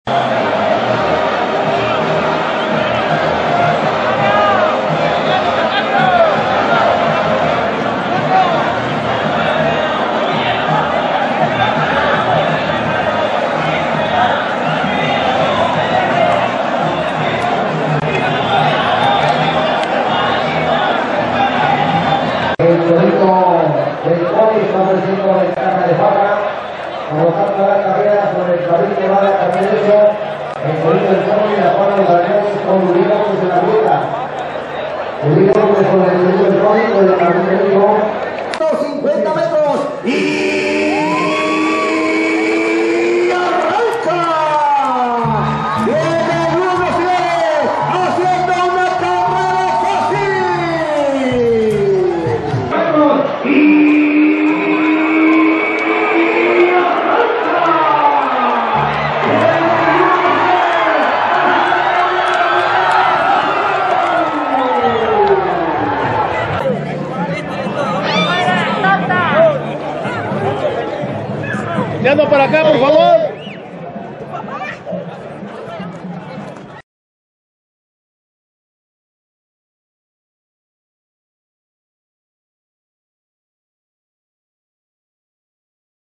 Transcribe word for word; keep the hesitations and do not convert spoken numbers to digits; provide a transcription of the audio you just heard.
Colocando la carrera sobre el carril que va de carril derecho, el corrido del toro y la palma de la León con Uribe López en la rueda. Uribe López con el corrido del toro y el carril derecho. cincuenta metros y arranca. Viene Bruno Flores haciendo una carrera fácil. Y ¡Tirando para acá, por favor!